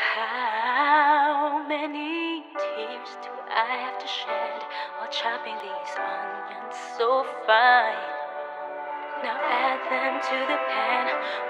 How many tears do I have to shed while chopping these onions so fine? Now add them to the pan